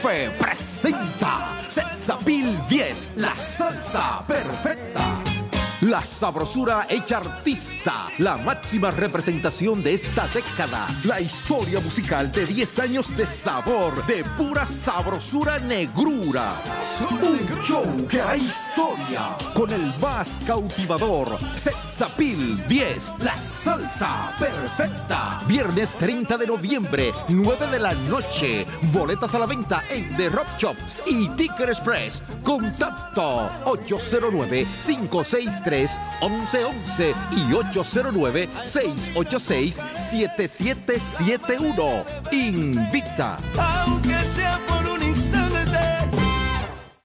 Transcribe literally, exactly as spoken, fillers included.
Café presenta Setzapil diez, la salsa perfecta. La sabrosura hecha artista, la máxima representación de esta década. La historia musical de diez años de sabor, de pura sabrosura negrura. Un show que hará historia con el más cautivador. Setzapil diez, la salsa perfecta. Viernes treinta de noviembre, nueve de la noche. Boletas a la venta en The Rock Shop y Ticket Express. Contacto ocho cero nueve, cinco seis tres, once once y ocho cero nueve, seis ocho seis, siete siete siete uno. Invita. Aunque sea por un instante.